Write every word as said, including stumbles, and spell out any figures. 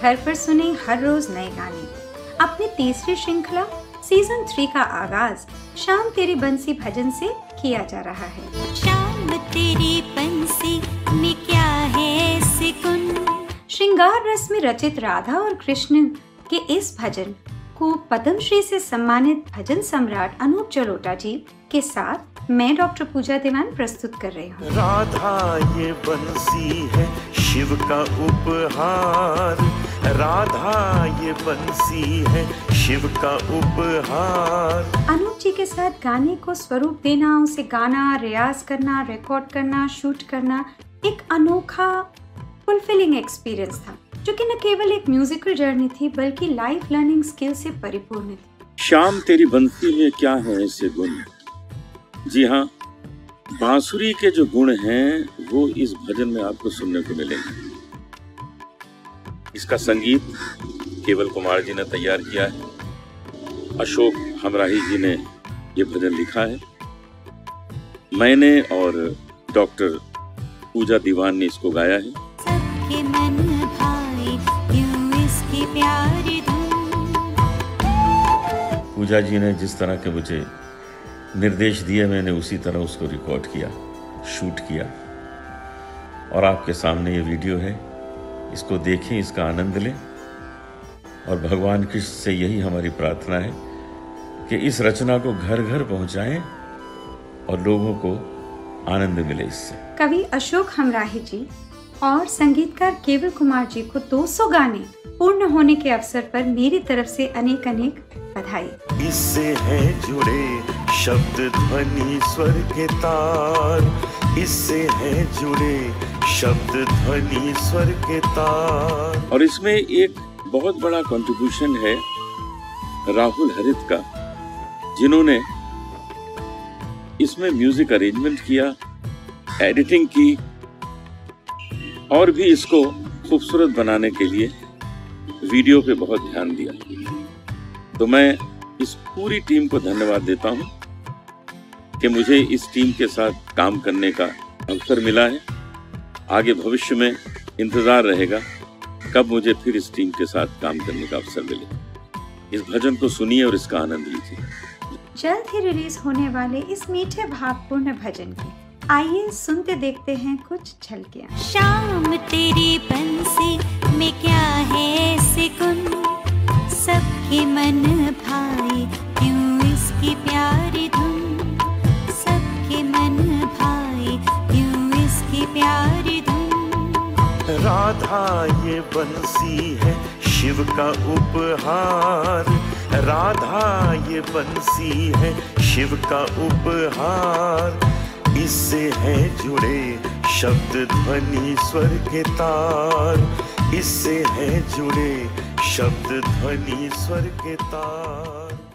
घर पर सुने हर रोज नए गाने। अपनी तीसरी श्रृंखला सीजन थ्री का आगाज शाम तेरी बंसी भजन से किया जा रहा है। शाम तेरी बंसी में क्या है सुकून। श्रृंगार रस में रचित राधा और कृष्ण के इस भजन को पद्मश्री से सम्मानित भजन सम्राट अनूप जलोटा जी के साथ मैं डॉक्टर पूजा दीवान प्रस्तुत कर रही हूँ। राधा ये बंसी है शिव का उपहार, राधा ये बंसी है शिव का उपहार। अनूप जी के साथ गाने को स्वरूप देना, उसे गाना, रियाज करना, रिकॉर्ड करना, शूट करना एक अनोखा फुलफिलिंग एक्सपीरियंस था, जो कि न केवल एक म्यूजिकल जर्नी थी बल्कि लाइफ लर्निंग स्किल से परिपूर्ण थी। शाम तेरी बंसी में क्या है ऐसे गुण। जी हाँ, बांसुरी के जो गुण हैं वो इस भजन में आपको सुनने को मिलेंगे। इसका संगीत केवल कुमार जी ने तैयार किया है, अशोक हमराही जी ने ये भजन लिखा है, मैंने और डॉक्टर पूजा दीवान ने इसको गाया है। सबके मन भाई यूं इसकी प्यारी धुन। पूजा जी ने जिस तरह के मुझे निर्देश दिए मैंने उसी तरह उसको रिकॉर्ड किया, शूट किया और आपके सामने ये वीडियो है। इसको देखें, इसका आनंद लें और भगवान कृष्ण से यही हमारी प्रार्थना है कि इस रचना को घर घर पहुंचाएं और लोगों को आनंद मिले इससे। कवि अशोक हमराही जी और संगीतकार केवल कुमार जी को दो सौ गाने पूर्ण होने के अवसर पर मेरी तरफ से अनेक अनेक बधाई। इससे है जुड़े शब्द ध्वनि स्वर के तार, इससे है जुड़े शब्द ध्वनि स्वर के तार। और इसमें एक बहुत बड़ा कंट्रीब्यूशन है राहुल हरित का, जिन्होंने इसमें म्यूजिक अरेंजमेंट किया, एडिटिंग की और भी इसको खूबसूरत बनाने के लिए वीडियो पे बहुत ध्यान दिया। तो मैं इस पूरी टीम को धन्यवाद देता हूं कि मुझे इस टीम के साथ काम करने का अवसर मिला है। आगे भविष्य में इंतजार रहेगा कब मुझे फिर इस टीम के साथ काम करने का अवसर मिले। इस भजन को सुनिए और इसका आनंद लीजिए। जल्द ही रिलीज होने वाले इस मीठे भावपूर्ण भजन की आइए सुनते देखते हैं कुछ झलकियां। शाम तेरी बंसी में क्या है सुकून। सबके मन भाई क्यों इसकी प्यारी धुन। सबके मन भाई क्यों इसकी प्यारी धुन। राधा ये बंसी है शिव का उपहार, राधा ये बंसी है शिव का उपहार। इससे है जुड़े शब्द ध्वनि स्वर के तार, इससे है जुड़े शब्द ध्वनि स्वर के तार।